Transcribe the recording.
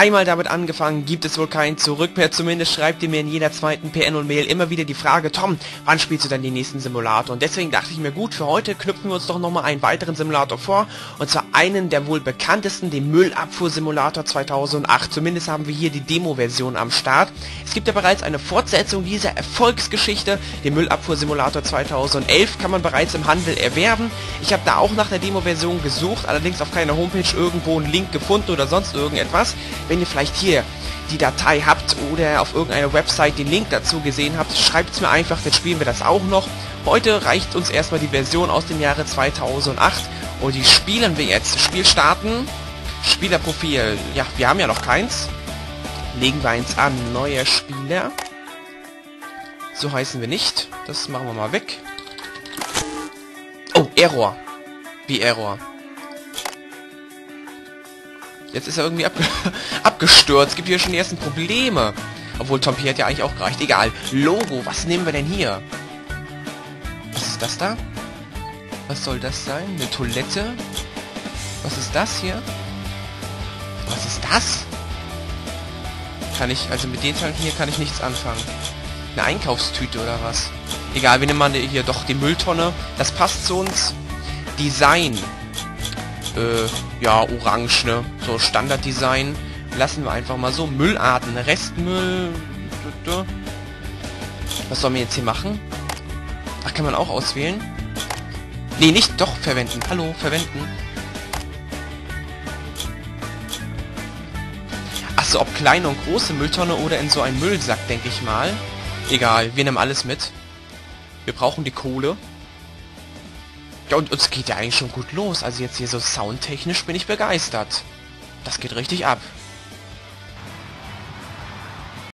einmal damit angefangen, gibt es wohl kein Zurück mehr. Zumindest schreibt ihr mir in jeder zweiten PN und Mail immer wieder die Frage, Tom, wann spielst du dann den nächsten Simulator? Und deswegen dachte ich mir, gut, für heute knüpfen wir uns doch nochmal einen weiteren Simulator vor. Und zwar einen der wohl bekanntesten, den Müllabfuhr-Simulator 2008. Zumindest haben wir hier die Demo-Version am Start. Es gibt ja bereits eine Fortsetzung dieser Erfolgsgeschichte, den Müllabfuhr-Simulator 2011, kann man bereits im Handel erwerben. Ich habe da auch nach der Demo-Version gesucht, allerdings auf keiner Homepage irgendwo einen Link gefunden oder sonst irgendetwas. Wenn ihr vielleicht hier die Datei habt oder auf irgendeiner Website den Link dazu gesehen habt, schreibt es mir einfach, dann spielen wir das auch noch. Heute reicht uns erstmal die Version aus dem Jahre 2008 und die spielen wir jetzt. Spiel starten, Spielerprofil, ja, wir haben ja noch keins. Legen wir eins an, neuer Spieler. So heißen wir nicht, das machen wir mal weg. Oh, Error. Wie Error? Jetzt ist er irgendwie abgestürzt. Gibt hier schon die ersten Probleme. Obwohl Tom P. hat ja eigentlich auch gereicht. Egal. Logo. Was nehmen wir denn hier? Was ist das da? Was soll das sein? Eine Toilette? Was ist das hier? Was ist das? Kann ich, also mit den Teilen hier kann ich nichts anfangen. Eine Einkaufstüte oder was? Egal, wir nehmen mal hier doch die Mülltonne. Das passt zu uns. Design. Ja, orange, ne? So Standarddesign. Lassen wir einfach mal so. Müllarten, Restmüll. Was sollen wir jetzt hier machen? Ach, kann man auch auswählen? Nee, nicht. Doch, verwenden. Hallo, verwenden. Achso, ob kleine und große Mülltonne oder in so einen Müllsack, denke ich mal. Egal, wir nehmen alles mit. Wir brauchen die Kohle. Ja, und es geht ja eigentlich schon gut los. Also jetzt hier so soundtechnisch bin ich begeistert. Das geht richtig ab.